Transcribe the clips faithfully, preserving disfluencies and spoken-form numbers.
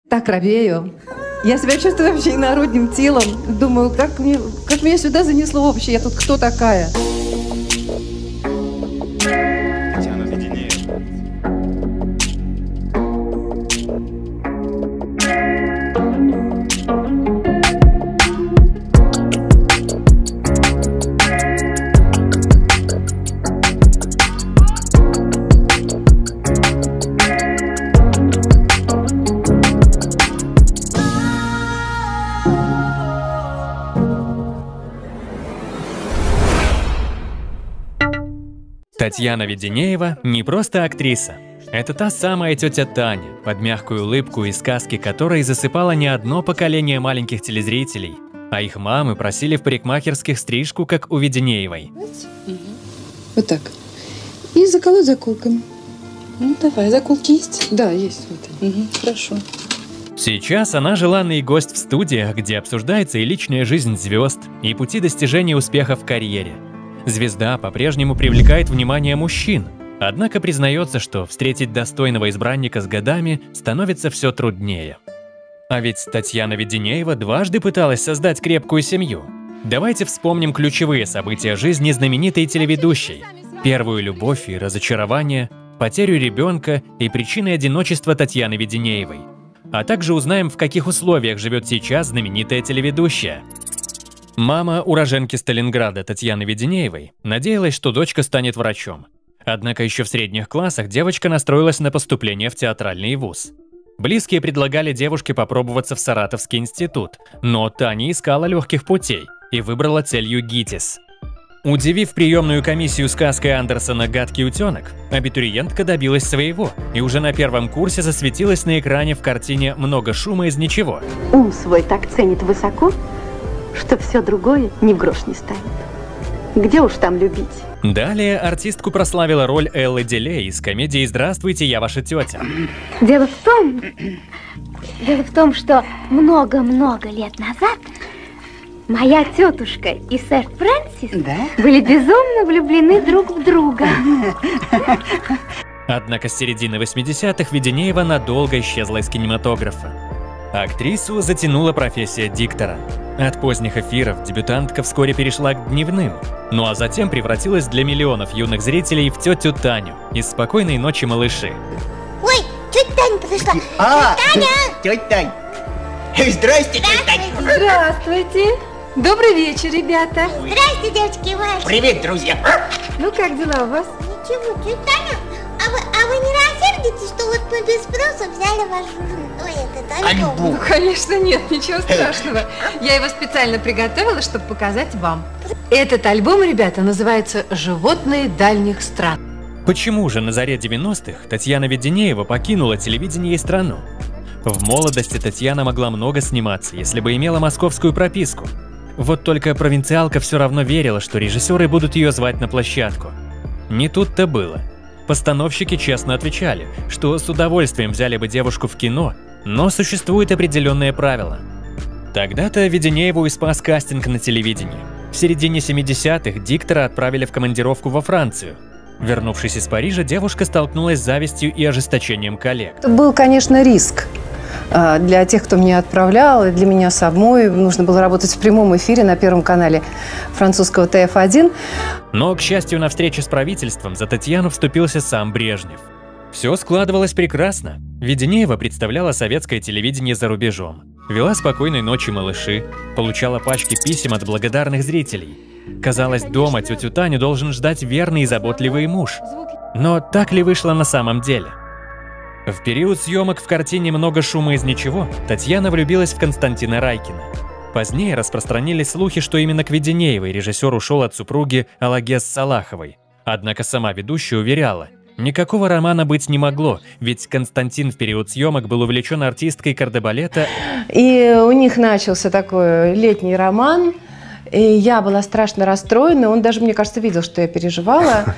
Так робею. Я себя чувствую вообще инородним телом. Думаю, как, мне, как меня сюда занесло вообще? Я тут кто такая? Татьяна Веденеева. Татьяна Веденеева не просто актриса. Это та самая тетя Таня, под мягкую улыбку и сказки которой засыпала не одно поколение маленьких телезрителей, а их мамы просили в парикмахерских стрижку, как у Веденеевой. Вот так. И заколоть заколками. Ну давай, заколки есть? Да, есть. Вот. Угу, хорошо. Сейчас она желанный гость в студиях, где обсуждается и личная жизнь звезд, и пути достижения успеха в карьере. Звезда по-прежнему привлекает внимание мужчин, однако признается, что встретить достойного избранника с годами становится все труднее. А ведь Татьяна Веденеева дважды пыталась создать крепкую семью. Давайте вспомним ключевые события жизни знаменитой телеведущей: первую любовь и разочарование, потерю ребенка и причины одиночества Татьяны Веденеевой. А также узнаем, в каких условиях живет сейчас знаменитая телеведущая. Мама уроженки Сталинграда Татьяны Веденеевой надеялась, что дочка станет врачом. Однако еще в средних классах девочка настроилась на поступление в театральный вуз. Близкие предлагали девушке попробоваться в Саратовский институт, но та не искала легких путей и выбрала целью ГИТИС. Удивив приемную комиссию сказкой Андерсона «Гадкий утенок», абитуриентка добилась своего и уже на первом курсе засветилась на экране в картине «Много шума из ничего». Ум свой так ценит высоко, что все другое ни в грош не ставит. Где уж там любить? Далее артистку прославила роль Эллы Делей из комедии «Здравствуйте, я ваша тетя». Дело в том, дело в том, что много-много лет назад моя тетушка и сэр Фрэнсис да? были безумно влюблены друг в друга. Однако с середины восьмидесятых Веденеева надолго исчезла из кинематографа. Актрису затянула профессия диктора. От поздних эфиров дебютантка вскоре перешла к дневным, ну а затем превратилась для миллионов юных зрителей в тетю Таню из «Спокойной ночи, малыши». Ой, тетя Таня подошла. А, тетя Таня! Тетя Тань! Здрасте, тетя Таня! Здравствуйте! Добрый вечер, ребята! Здрасте, девочки и мальчики! Привет, друзья! Ну, как дела у вас? Ничего, тетя Таня, а вы, а вы не рассердитесь, что вот мы без спроса взяли ваш ой, этот альбом? Ну, конечно, нет, ничего страшного. Я его специально приготовила, чтобы показать вам. Этот альбом, ребята, называется «Животные дальних стран». Почему же на заре девяностых Татьяна Веденеева покинула телевидение и страну? В молодости Татьяна могла много сниматься, если бы имела московскую прописку. Вот только провинциалка все равно верила, что режиссеры будут ее звать на площадку. Не тут-то было. Постановщики честно отвечали, что с удовольствием взяли бы девушку в кино, но существует определенное правило. Тогда-то Веденееву и спас кастинг на телевидении. В середине семидесятых диктора отправили в командировку во Францию. Вернувшись из Парижа, девушка столкнулась с завистью и ожесточением коллег. Это был, конечно, риск. Для тех, кто меня отправлял, и для меня самой нужно было работать в прямом эфире на Первом канале французского Т Ф один. Но, к счастью, на встрече с правительством за Татьяну вступился сам Брежнев. Все складывалось прекрасно. Веденеева представляла советское телевидение за рубежом, вела «Спокойной ночи, малыши», получала пачки писем от благодарных зрителей. Казалось, дома тетю Таню должен ждать верный и заботливый муж. Но так ли вышло на самом деле? В период съемок в картине «Много шума из ничего» Татьяна влюбилась в Константина Райкина. Позднее распространились слухи, что именно к Веденеевой режиссер ушел от супруги Алагес Салаховой. Однако сама ведущая уверяла, никакого романа быть не могло, ведь Константин в период съемок был увлечен артисткой кардебалета. И у них начался такой летний роман. И я была страшно расстроена. Он даже, мне кажется, видел, что я переживала.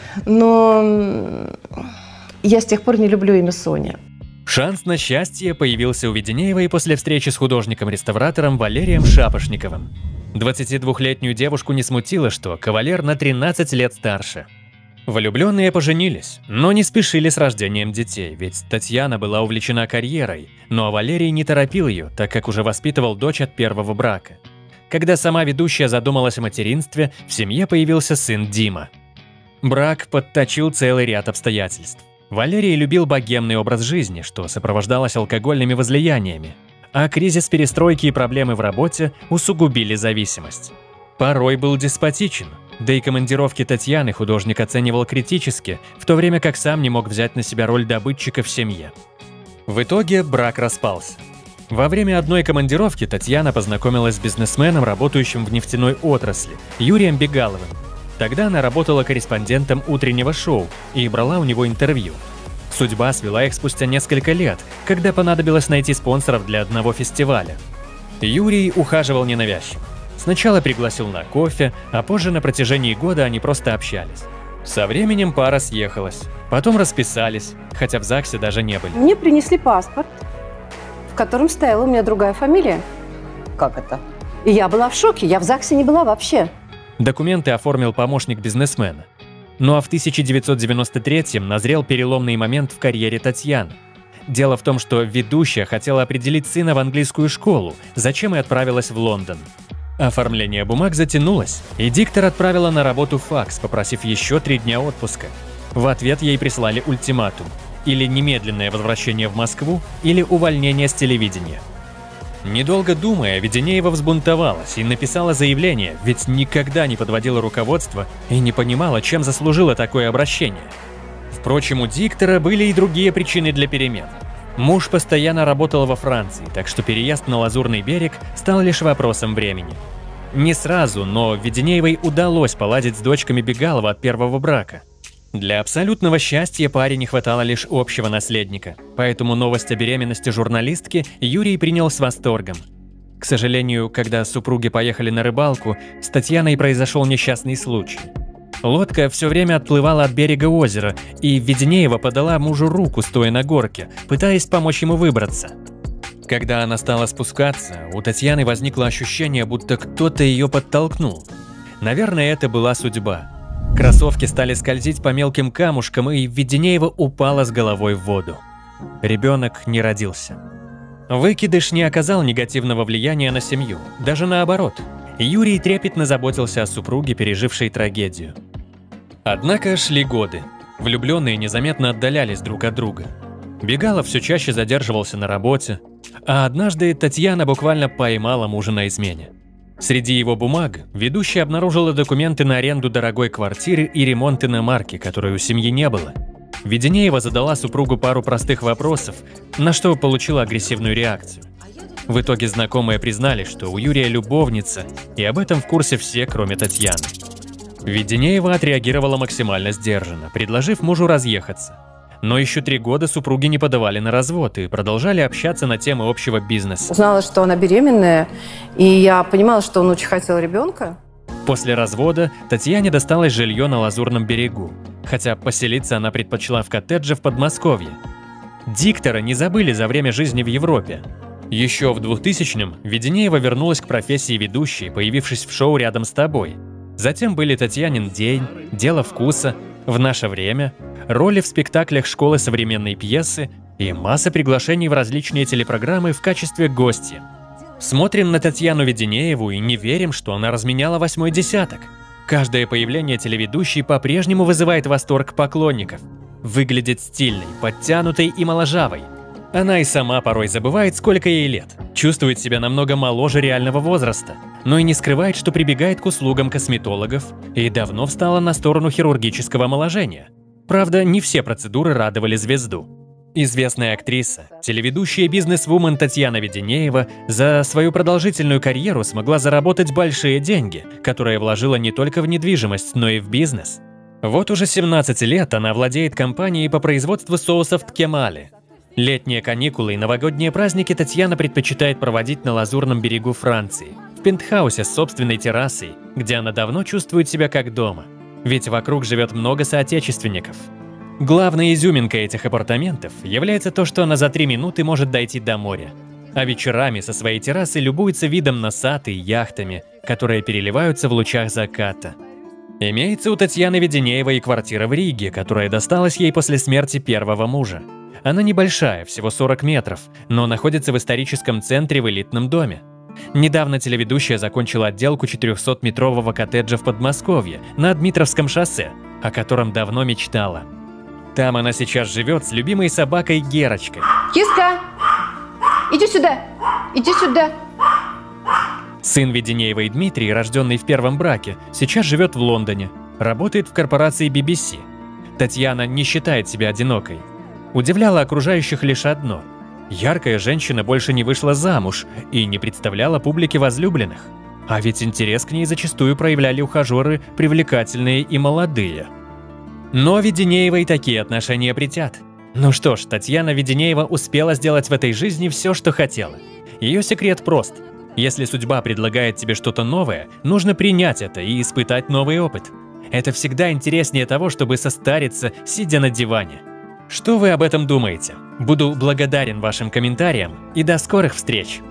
Но я с тех пор не люблю имя Соня. Шанс на счастье появился у Веденеевой после встречи с художником-реставратором Валерием Шапошниковым. двадцатидвухлетнюю девушку не смутило, что кавалер на тринадцать лет старше. Влюбленные поженились, но не спешили с рождением детей, ведь Татьяна была увлечена карьерой, ну а Валерий не торопил ее, так как уже воспитывал дочь от первого брака. Когда сама ведущая задумалась о материнстве, в семье появился сын Дима. Брак подточил целый ряд обстоятельств. Валерий любил богемный образ жизни, что сопровождалось алкогольными возлияниями, а кризис перестройки и проблемы в работе усугубили зависимость. Порой был деспотичен, да и командировки Татьяны художник оценивал критически, в то время как сам не мог взять на себя роль добытчика в семье. В итоге брак распался. Во время одной командировки Татьяна познакомилась с бизнесменом, работающим в нефтяной отрасли, Юрием Бегаловым. Тогда она работала корреспондентом утреннего шоу и брала у него интервью. Судьба свела их спустя несколько лет, когда понадобилось найти спонсоров для одного фестиваля. Юрий ухаживал ненавязчиво. Сначала пригласил на кофе, а позже на протяжении года они просто общались. Со временем пара съехалась, потом расписались, хотя в ЗАГСе даже не были. Мне принесли паспорт, в котором стояла у меня другая фамилия. Как это? И я была в шоке, я в ЗАГСе не была вообще. Документы оформил помощник бизнесмена. Ну а в тысяча девятьсот девяносто третьем назрел переломный момент в карьере Татьяны. Дело в том, что ведущая хотела определить сына в английскую школу, зачем и отправилась в Лондон. Оформление бумаг затянулось, и диктор отправила на работу факс, попросив еще три дня отпуска. В ответ ей прислали ультиматум – или немедленное возвращение в Москву, или увольнение с телевидения. Недолго думая, Веденеева взбунтовалась и написала заявление, ведь никогда не подводила руководство и не понимала, чем заслужила такое обращение. Впрочем, у диктора были и другие причины для перемен. Муж постоянно работал во Франции, так что переезд на Лазурный берег стал лишь вопросом времени. Не сразу, но Веденеевой удалось поладить с дочками Бегалова от первого брака. Для абсолютного счастья паре не хватало лишь общего наследника, поэтому новость о беременности журналистки Юрий принял с восторгом. К сожалению, когда супруги поехали на рыбалку, с Татьяной произошел несчастный случай. Лодка все время отплывала от берега озера, и Веденеева подала мужу руку, стоя на горке, пытаясь помочь ему выбраться. Когда она стала спускаться, у Татьяны возникло ощущение, будто кто-то ее подтолкнул. Наверное, это была судьба. Кроссовки стали скользить по мелким камушкам, и Веденеева упала с головой в воду. Ребенок не родился. Выкидыш не оказал негативного влияния на семью, даже наоборот. Юрий трепетно заботился о супруге, пережившей трагедию. Однако шли годы. Влюбленные незаметно отдалялись друг от друга. Бегалов все чаще задерживался на работе, а однажды Татьяна буквально поймала мужа на измене. Среди его бумаг ведущая обнаружила документы на аренду дорогой квартиры и ремонт иномарки, которой у семьи не было. Веденеева задала супругу пару простых вопросов, на что получила агрессивную реакцию. В итоге знакомые признали, что у Юрия любовница, и об этом в курсе все, кроме Татьяны. Веденеева отреагировала максимально сдержанно, предложив мужу разъехаться. Но еще три года супруги не подавали на развод и продолжали общаться на темы общего бизнеса. Узнала, что она беременная, и я понимала, что он очень хотел ребенка. После развода Татьяне досталось жилье на Лазурном берегу, хотя поселиться она предпочла в коттедже в Подмосковье. Диктора не забыли за время жизни в Европе. Еще в двухтысячном Веденеева вернулась к профессии ведущей, появившись в шоу «Рядом с тобой». Затем были «Татьянин день», «Дело вкуса», «В наше время», роли в спектаклях школы современной пьесы и масса приглашений в различные телепрограммы в качестве гостя. Смотрим на Татьяну Веденееву и не верим, что она разменяла восьмой десяток. Каждое появление телеведущей по-прежнему вызывает восторг поклонников. Выглядит стильной, подтянутой и моложавой. Она и сама порой забывает, сколько ей лет, чувствует себя намного моложе реального возраста, но и не скрывает, что прибегает к услугам косметологов и давно встала на сторону хирургического омоложения. Правда, не все процедуры радовали звезду. Известная актриса, телеведущая бизнес-вумен Татьяна Веденеева за свою продолжительную карьеру смогла заработать большие деньги, которые вложила не только в недвижимость, но и в бизнес. Вот уже семнадцать лет она владеет компанией по производству соусов ткемали. Летние каникулы и новогодние праздники Татьяна предпочитает проводить на Лазурном берегу Франции, в пентхаусе с собственной террасой, где она давно чувствует себя как дома. Ведь вокруг живет много соотечественников. Главной изюминкой этих апартаментов является то, что она за три минуты может дойти до моря, а вечерами со своей террасы любуется видом на сад и яхтами, которые переливаются в лучах заката. Имеется у Татьяны Веденеевой и квартира в Риге, которая досталась ей после смерти первого мужа. Она небольшая, всего сорок метров, но находится в историческом центре в элитном доме. Недавно телеведущая закончила отделку четырехсотметрового коттеджа в Подмосковье на Дмитровском шоссе, о котором давно мечтала. Там она сейчас живет с любимой собакой Герочкой. Киска, иди сюда, иди сюда. Сын Веденеевой Дмитрий, рожденный в первом браке, сейчас живет в Лондоне, работает в корпорации би би си. Татьяна не считает себя одинокой. Удивляло окружающих лишь одно. Яркая женщина больше не вышла замуж и не представляла публике возлюбленных. А ведь интерес к ней зачастую проявляли ухажеры привлекательные и молодые. Но Веденеевой такие отношения претят. Ну что ж, Татьяна Веденеева успела сделать в этой жизни все, что хотела. Ее секрет прост. Если судьба предлагает тебе что-то новое, нужно принять это и испытать новый опыт. Это всегда интереснее того, чтобы состариться, сидя на диване. Что вы об этом думаете? Буду благодарен вашим комментариям и до скорых встреч!